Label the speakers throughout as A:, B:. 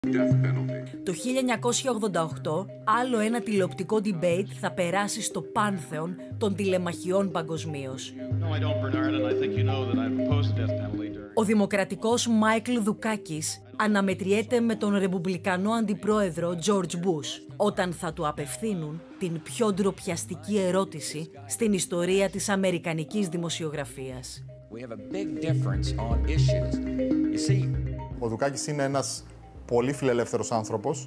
A: Το 1988, άλλο ένα τηλεοπτικό debate θα περάσει στο πάνθεον των τηλεμαχιών παγκοσμίως. Ο δημοκρατικός Μάικλ Δουκάκης αναμετριέται με τον ρεπουμπλικανό αντιπρόεδρο Τζορτζ Μπους όταν θα του απευθύνουν την πιο ντροπιαστική ερώτηση στην ιστορία της αμερικανικής δημοσιογραφίας.
B: Ο Δουκάκης είναι ένας πολύ φιλελεύθερος άνθρωπος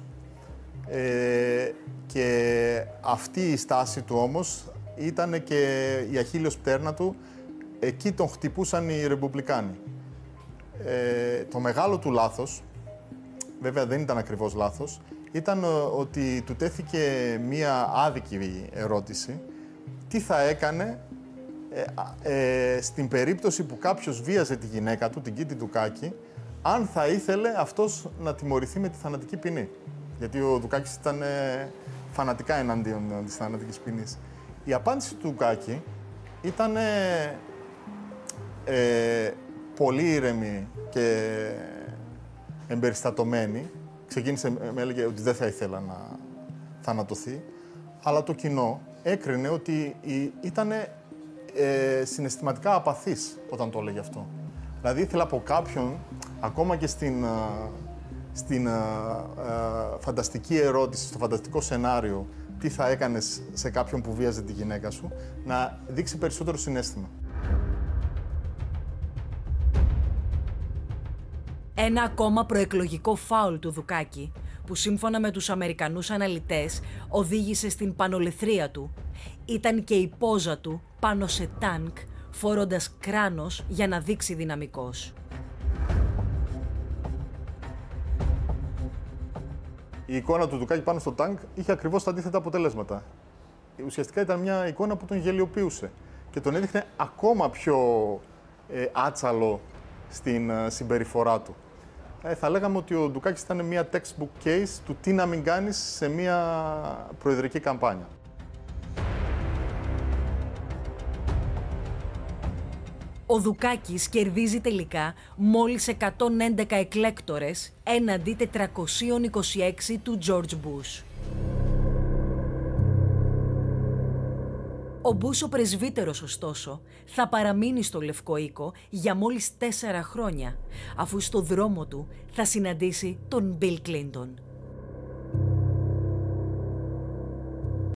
B: και αυτή η στάση του όμως ήταν και η αχίλλειος πτέρνα του. Εκεί τον χτυπούσαν οι ρεπουμπλικάνοι. Το μεγάλο του λάθος, βέβαια δεν ήταν ακριβώς λάθος, ήταν ότι του τέθηκε μία άδικη ερώτηση. Τι θα έκανε στην περίπτωση που κάποιος βίαζε τη γυναίκα του, την Κίτη Δουκάκη, αν θα ήθελε αυτός να τιμωρηθεί με τη θανατική ποινή. Γιατί ο Δουκάκης ήταν φανατικά εναντίον της θανατικής ποινής. Η απάντηση του Δουκάκη ήταν πολύ ήρεμη και εμπεριστατωμένη. Ξεκίνησε, με έλεγε ότι δεν θα ήθελα να θανατωθεί, αλλά το κοινό έκρινε ότι ήταν συναισθηματικά απαθής όταν το έλεγε αυτό. Δηλαδή ήθελα από κάποιον, ακόμα και στην φανταστική ερώτηση, στο φανταστικό σενάριο, τι θα έκανες σε κάποιον που βίαζε τη γυναίκα σου, να δείξει περισσότερο συναίσθημα.
A: Ένα ακόμα προεκλογικό φάουλ του Δουκάκη, που σύμφωνα με τους Αμερικανούς αναλυτές οδήγησε στην πανολεθρία του, ήταν και η πόζα του πάνω σε τάνκ, φορώντας κράνος για να δείξει δυναμικός.
B: Η εικόνα του Δουκάκη πάνω στο τάνκ είχε ακριβώς τα αντίθετα αποτελέσματα. Ουσιαστικά ήταν μια εικόνα που τον γελιοποιούσε και τον έδειχνε ακόμα πιο άτσαλο στην συμπεριφορά του. Θα λέγαμε ότι ο Δουκάκης ήταν μια textbook case του τι να μην κάνεις σε μια προεδρική καμπάνια.
A: Ο Δουκάκης κερδίζει τελικά μόλις 111 εκλέκτορες έναντι 426 του Τζορτζ Μπούς. Ο Μπούς ο πρεσβύτερος, ωστόσο, θα παραμείνει στο Λευκό Οίκο για μόλις 4 χρόνια, αφού στο δρόμο του θα συναντήσει τον Μπιλ Κλίντον.